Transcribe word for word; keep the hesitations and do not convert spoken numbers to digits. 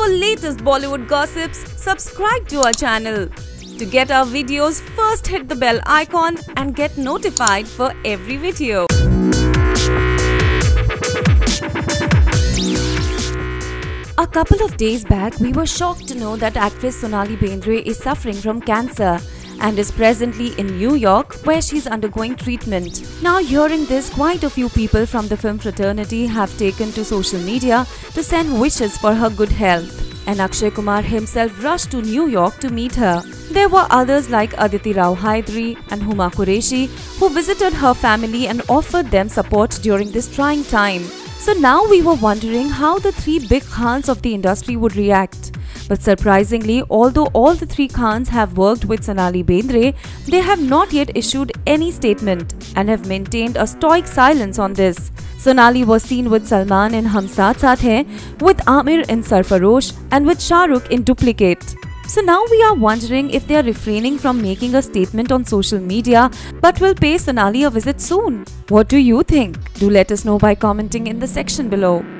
For latest Bollywood gossips, subscribe to our channel. To get our videos, first hit the bell icon and get notified for every video. A couple of days back, we were shocked to know that actress Sonali Bendre is suffering from cancer and is presently in New York, where she is undergoing treatment. Now, hearing this, quite a few people from the film fraternity have taken to social media to send wishes for her good health. And Akshay Kumar himself rushed to New York to meet her. There were others like Aditi Rao Hydari and Huma Qureshi who visited her family and offered them support during this trying time. So now we were wondering how the three big Khans of the industry would react. But surprisingly, although all the three Khans have worked with Sonali Bendre, they have not yet issued any statement and have maintained a stoic silence on this. Sonali was seen with Salman in Hum Saath Saath Hain, with Aamir in Sarfarosh and with Shah Rukh in Duplicate. So now we are wondering if they are refraining from making a statement on social media but will pay Sonali a visit soon. What do you think? Do let us know by commenting in the section below.